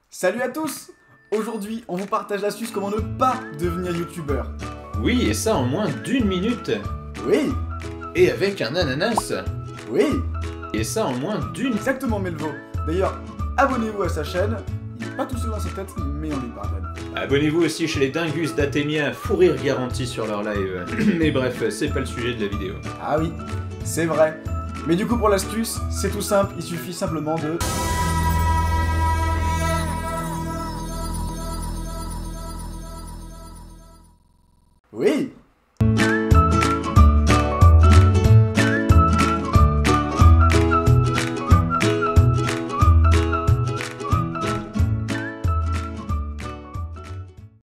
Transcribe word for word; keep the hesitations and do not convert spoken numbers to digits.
Salut à tous! Aujourd'hui, on vous partage l'astuce comment ne pas devenir youtubeur. Oui, et ça en moins d'une minute. Oui! Et avec un ananas. Oui! Et ça en moins d'une... Exactement, Melvo. D'ailleurs, abonnez-vous à sa chaîne. Il est pas tout seul dans sa tête, mais on lui pardonne. Abonnez-vous aussi chez les Dingus d'Athémia, fou rire garanti sur leur live. Mais bref, c'est pas le sujet de la vidéo. Ah oui, c'est vrai. Mais du coup, pour l'astuce, c'est tout simple, il suffit simplement de